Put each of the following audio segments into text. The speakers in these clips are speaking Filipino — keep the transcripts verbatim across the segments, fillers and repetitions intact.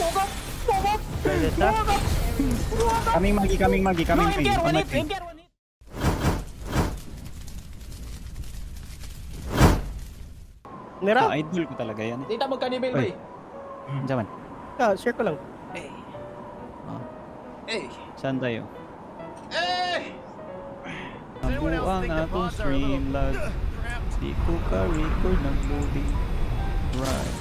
Kaming magi, kaming magi, kaming magi. Nira? Idol ko talaga yan. Tita mo kanibel ba eh? Diyan. Ah, share ko lang. Eh. Oh. Eh. Saan tayo? Eh. Nabuang akong stream lag. Di ko ka-record ng loading. Right.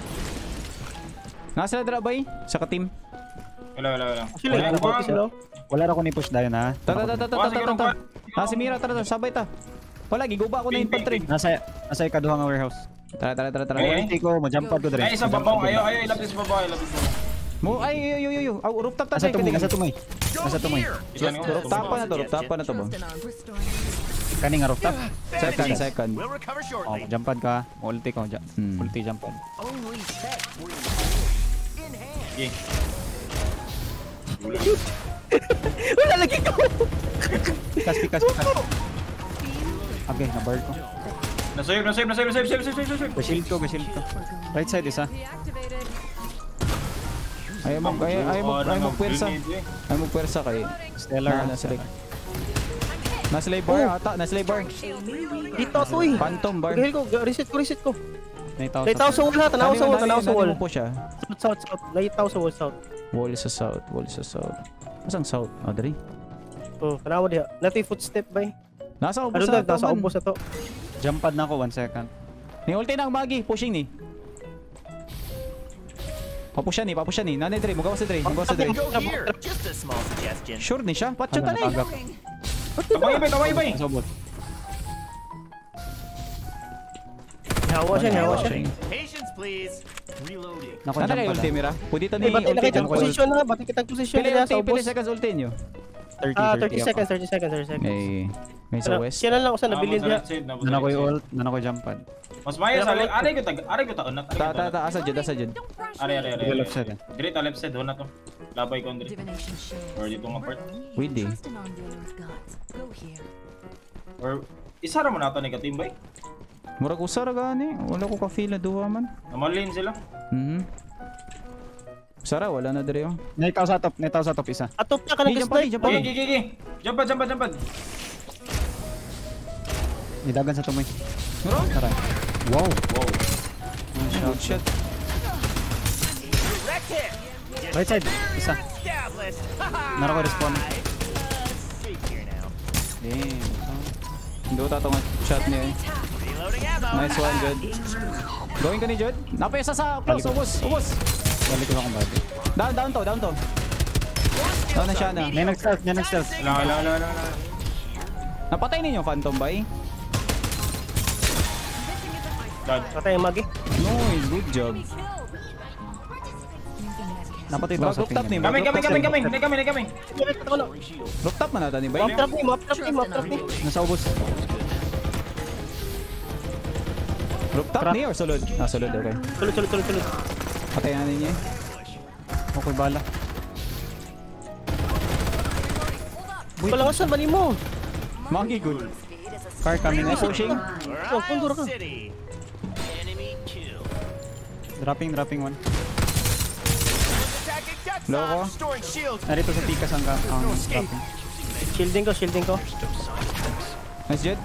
Nasa dra ba eh? Sa ka-team? Wala, wala, wala. Sila, wala sila. Wala ra ko ni push dayon ha. Tara, tara, tara, tara, tara, tara. Ah, si Mira, tara, tara, sabay ta. Wala, giguba ako na infantry. Nasa nasa ikaduha nga warehouse. Tara, tara, tara, tara. Okay. Ulti ko, mo-jump pad ko dire. Ay, isang babaw. Ayaw, ayaw, ilapis babaw, ilapis babaw. Mo, ay, ay, ay, ay, ay. Aw, rooftop ta Nasa siya. tumoy, nasa tumoy. Nasa tumoy. Rooftop pa na to, rooftop pa na to ba? Kani nga rooftop. Second, second. Oh, jump pad ka. Ulti ko, ja- Hmm. ulti jump pad. Okay. Wala lagi ko! Pikas, pikas, pikas. Okay, na-bird ko. Nasave, nasave, nasave, nasave, save, save, save, save. Ga-shield ko, ga-shield ko. Right side isa. Ayaw mo, ayaw, ayaw mo, ayaw mo pwersa. Ayaw mo pwersa kay Stellar. Na, nasa like. Nasa lay bar ata, nasa lay bar. Dito ako eh. Phantom bar. Gahil ko, reset ko, reset ko. Naitaw Laytaw sa wall ha, tanaw sa wall, tanaw sa wall. Ano po siya? South, south, south. Laytaw sa wall, south. Wall sa south, wall sa south. Nasaan south? Audrey? Hmm, tanaw diha. Nato yung footstep ba eh. Nasa ubos Ano na dag, nasa ubos na to. Jump pad na ako, one second. Ni ulti na ang magi, pushing ni. Papusya ni, papusya ni. Nanay Dre, mugawa si Dre, mugawa si Dre. Sure ni siya, patcho ta ni. Tabay, bay, tabay, bay. Nasa ubos. Hawa siya, hawa siya. Patience, please. Reloading. Nako, Nana jump kay pad. ulti mira. Pwede ta ni Eh, batay na ulti kitang dyan. position na, batay kitang position Pili nila ulti, sa pili ubos. seconds ulti nyo. thirty, Ah, thirty thirty ako. seconds, thirty seconds, thirty seconds. May, may sa west. Siya na lang ako sa nabilin diha. Nana ko yung ult, nana ko jump pad. Mas maya sa left. Aray ko tag, aray ko ta unat. Ta, ta, ta, asa jud, asa jud. Aray, aray, aray. Sige, left side, eh. Dire ta left side, una to. Labay ko dire. Or dito nga part. Widi. Or isa ra mo nato ni ka-team bay. Murag usara gani, wala ko ka-feel na duwa man. Namalin sila. Mhm. Sara, wala na dire yung. Naitaw sa top, naitaw sa top isa. Atop na ka Hey, jump pa, nag-snipe. jump pa. Okay, okay, okay. Jump pad, jump pad, jump pad. Nidagan sa tumoy. Mura? Tara. Wow. Wow. Good shot. Right side, isa. Nara ko respawn. Damn. Do ta tong shot niya eh. Nice one, Jud. Going ka ni Jud? Napay isa sa close, ubos, ubos. Balik ko lang kung balik. Down, down to, down to. Down na siya na. May nag-stealth, may nag-stealth. Wala, wala, wala, wala, wala. Napatay ninyo Phantom ba eh? Dad. Patay yung magi. Nice, good job. Napatay daw Bro, sa rooftop ni, ping. bro. Kami, kami, kami, kami. Hindi kami, hindi kami. Rooftop man natin ni Map Bay. trap ni, map trap ni, map trap ni. Nasa ubos. Rooftop ni or sulod? Ah, sulod, okay. Tulog, tulog, tulog, tulog. Patayin na ninyo eh. Okay, bala. Palangasan, bali mo. Monkey good. Car coming. Nice pushing. Oh, kundura ka. City. Enemy kill. Dropping, dropping one. Attacking death Loko. side. Restoring shields. Narito sa tikas ang, ang dropping. Shielding ko, shielding ko. Nice Jud.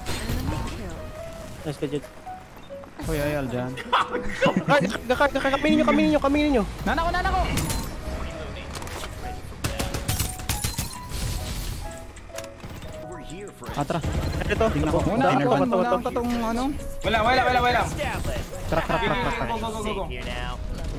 Nice ka, Jed. Uy, ayal dyan. Kaminin nyo, kaminin nyo, kaminin nyo. Nana ko, nana ko! Atra. Ito, Tingnan ko. Muna, Inner ako, band. muna ang tatong ano. Wala, wala, wala, wala. Established. Trak, trak, trak, trak, trak. Go, go, go, go, go. Here now.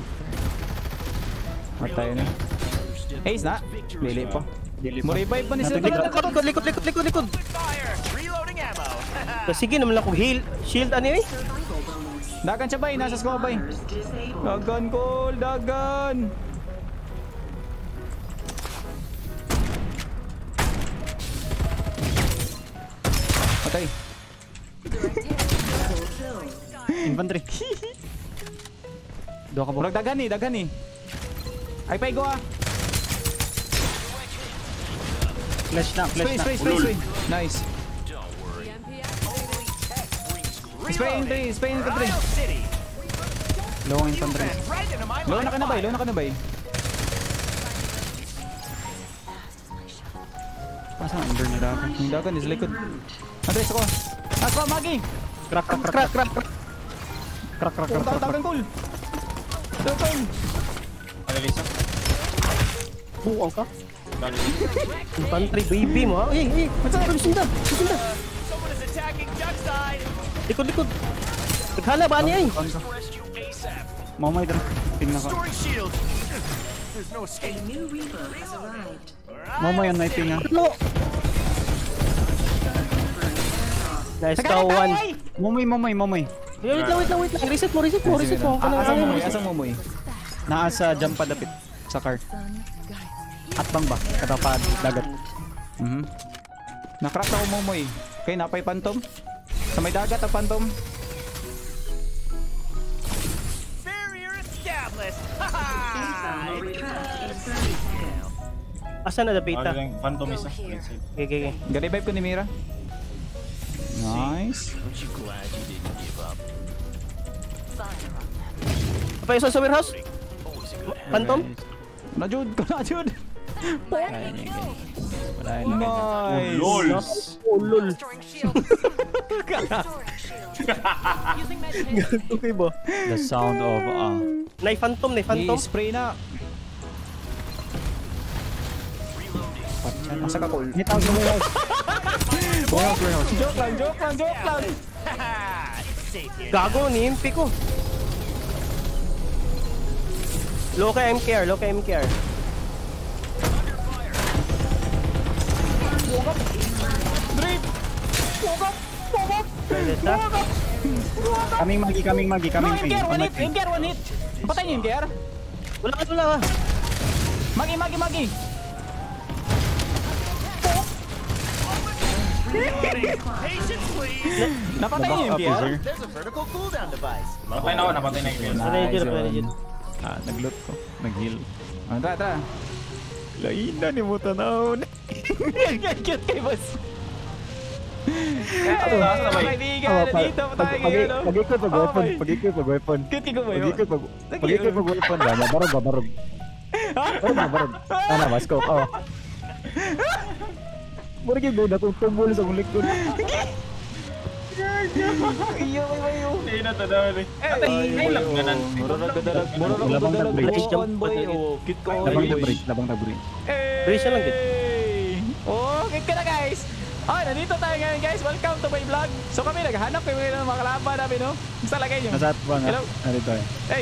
Matay na. Ace na. Lili pa. Dili pa. Mo-revive pa ni Sir. likod, likod, likod, likod, likod, likod. Fire. Reloading ammo. Sige naman lang kung heal, shield ano eh. Dagan siya bay, nasa squad bay. Dagan call, dagan. Patay. Infantry. Dua ka Murag dagan ni, dagan ni. Ay pay go ah. Flash na, flash Spray, na. spray, spray, spray. Nice. Spray in three, spray in three. City. Low ang infantry. Right into my Low line na ka of na bay, fire. low na ka na bay. Pasang under na dagan. Yung dagan is likod. Andres ako. Ako, Magi! Crack, crack, crack, crack, crack. Crack, crack, crack, crack. Dagan goal! Dagan! Analisa. Buwang ka. Dali. Infantry baby mo ha. Ay, ay. Ano sinda? Sinda. Someone is attacking duck side. Likod, likod. Naghala ba niya eh? Rest you ASAP. Mamay dra. Tingnan ka. Storing shield. There's no escape. Mamay ang knifing nga. Ano? Nice ka, one. Mamay, mamay, mamay. Wait lang, wait lang, wait lang. Reset mo, reset mo, reset mo. Ah, asang mamoy, asang mamoy. Naa sa jump padapit sa car. At bang ba? Katapad dagat. Mhm. Nakrack ako mamoy. Kay napay phantom. Sa may dagat ang phantom. Barrier established. Ha ha. Asan na Ano dapita? lang, Phantom isa. Right side. Okay, okay, okay. Gani-vibe ko ni Mira. Nice. Aren't you glad you didn't give up? Apa yung sa warehouse? Phantom? Najud ko, najud. Nice. Lol. Oh, lol. Okay ba? The sound of uh Nay Phantom, nay Phantom. I-spray na. Asa ka call? hit out the warehouse. Warehouse, warehouse. Joke lang, joke lang, joke lang. Ha ha. It's safe here. Gago, ni-impi ko. Low ka M K R, low ka M K R. Drip. Pogap, pogap. Reset ha? Kaming magi, kaming magi, No, kaming M K R, one hit, M K R, one hit. Patay niyo M K R. Wala ka, wala ka. Magi, magi, magi. Patience, please. Napatay niyo M K R. There's a vertical cooldown device. Napatay na ako, napatay na yung Patay na dyan, patay na dyan. Ah, nag-loot ko. Nag-heal. Ah, tara, tara. Laina ni mo tanaw. Cute kay boss. Taas na ba eh? Kaibigan, nandito pa tayo ngayon. no? Pag-ikot pag weapon, Oh, my. pag-ikot pag weapon. Cute kay ko ba yun? Pag-ikot pag pag-ikot pag weapon ba? Barog ba, barog. Barog ba, barog. Ano ba, scope? Oh. Mura gyud na kung tumul sa mong likod. Iyo, may mayo. Hindi na to daw eh. Ay, lag na nan. Mura na kadalag, mura na Labang kadalag. nag-bridge. Buwan, boy. Oh, cute ko. Labang boy. na break, labang na break. Bridge na lang, kid. Hey! Oh, cute ka na guys. Ah, nandito tayo ngayon guys. Welcome to my vlog. So kami naghahanap kami ng mga kalaban namin, no? Sa lagay nyo. Nasa ba nga? Hello? Ano ito? Hey!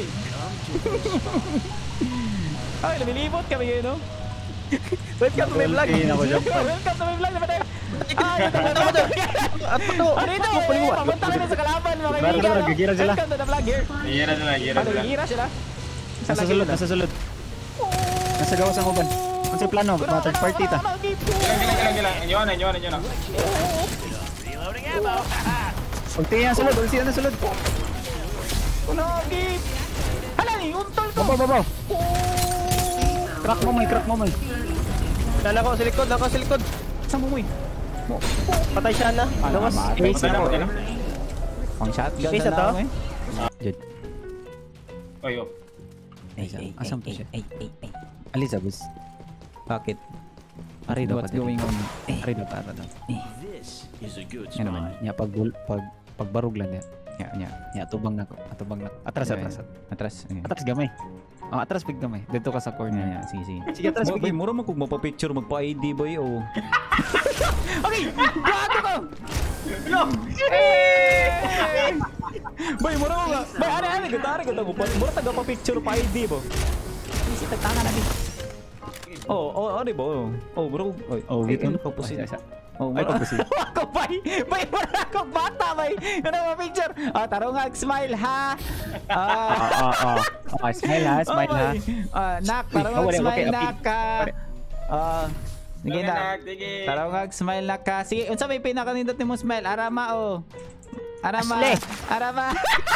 Ay, lumilibot kami ngayon, no? Welcome to my vlog. Hindi na ako jump pad. Welcome to my vlog naman tayo. Ah, ito Ano ba ito? At pato. Ano ito? Pato, paliwa. Eh, papunta kami sa kalaban, mga Tara, kaibigan. tara, no? gigira sila. Welcome to the vlog here. Gira na lang, gira Ano, na lang. gigira sila? Sa Nasa lagi sulod, na. nasa sulod. Nasa gawas ang uban. Ano sa plano? Mga third party ta. Gilang, gilang, gilang, gilang. Inyon, inyon, inyon. Reloading ammo. Ha ha. Pagtingin ang sulod, ulsi na sulod. Unagi! Hala ni, untol ko! Babaw, babaw. Crack mo may, crack mo may. Nana ko sa likod, nana ko sa likod. Saan mo mo eh? Patay siya na. Lawas. Ace Patay na na, ko. patay na. Pang shotgun Face na na to? lang eh. Jud. Oy, oh. Asan po siya? Alisa, boss. Bakit? Ari daw What's pa. going on? Ari daw pa. Ari daw. This is a good Yan naman. Nya pag pag pagbarog lang niya. Nya nya nya tubang nako. Atubang nako. Atras Yeah, atras. Atras. Atras gamay. Oh, atras pig gamay. Dito ka sa corner niya. Sige sige. Sige atras Boy, pig. mura mo kung mapapicture, magpa-I D boy o. Okay! Gago ko! No! Eh! Boy, mura mo nga! Boy, ano ano? Gutari ko tago. Mura taga pa-picture pa-I D bo. Isi tagtanga na din. Oh, oh, ano ba? Oh, bro. Oh, wait. Ano pa po siya? Oh, Ay, mura pagpusin. ako bay! Bay, mura ako bata bay! Ano ba picture? Ah, tarungag, smile ha! Ah, Ah ah ah. Ah, smile ha, smile ha. Ah, nak, Uy, tarungag, wala, smile okay, nak apig. ka! Ah, sige na. Sige. Tarungag, smile na ka. Sige, unsa may pinakanindot ni mo smile? Arama o. Arama. Asle. Arama.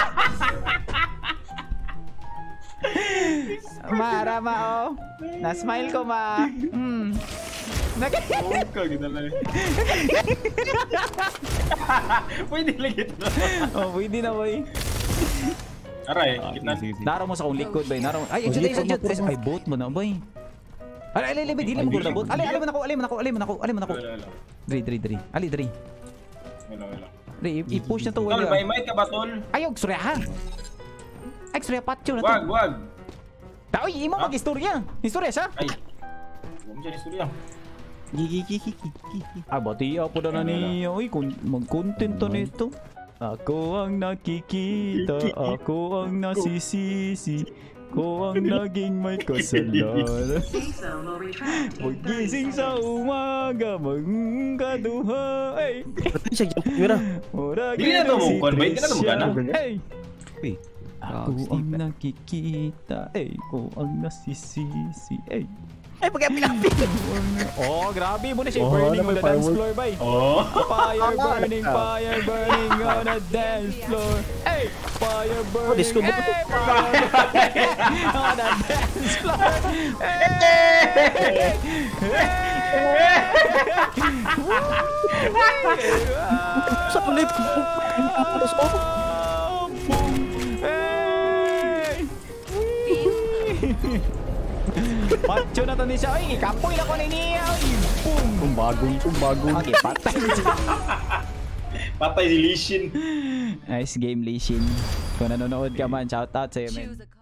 Ma, arama o. Na-smile ko ma. Hmm. Oh, kagina na rin. Pwede lang ito. Oh, pwede na boy. Aray, Ah, kitna. sige, sige. Naro mo sa kong likod, bay. Naro mo. Ay, exit, exit, exit. Ay, boat mo na, bay. Alay, alay, alay, bay. Dili mo ko na boat. Alay, alay mo na ko, alay mo na ko, alay mo na ko, alay mo na ko. Wala, wala. Dre, dre, dre. Ali, dre. Wala, wala. Dre, i- i-push na to. Tol, wala. may mic ka ba, tol? Ayaw, surya ha. Ay, surya patyo na to. Wag, wag. Taoy, imo Ah? mag-istorya. Istorya siya. Ay. Huwag mo siya istorya. Gigi, gigi, gigi. Ah, bati ako na na niya. Uy, kun- mag-content to nito. Ako ang nakikita, ako ang nasisisi, ko ang naging may kasalanan. Magising sa umaga, magkaduha, ay. Ba't siya jump camera? Ora Hindi na to mo, convey ka na to, gana? Ay. Uy. Ako ang nakikita, ay, ko ang nasisisi, ay. Ay, pag-apilapin! Oh, grabe mo na siya Oh, burning ano, on may the dance firework. floor, bay. Oh. Fire burning, fire burning on the dance floor. Hey, fire burning, disco ball. hey, fire burning on the dance floor. Hey, Sa kulip! Macho na to ni siya. Ay, ikapoy na ko ni niya. Ay, boom. Tumbagong, tumbagong. Okay, patay. Patay si Lee Sin. Nice game, Lee Shin. Kung nanonood ka man, shoutout sa'yo, man. Choose a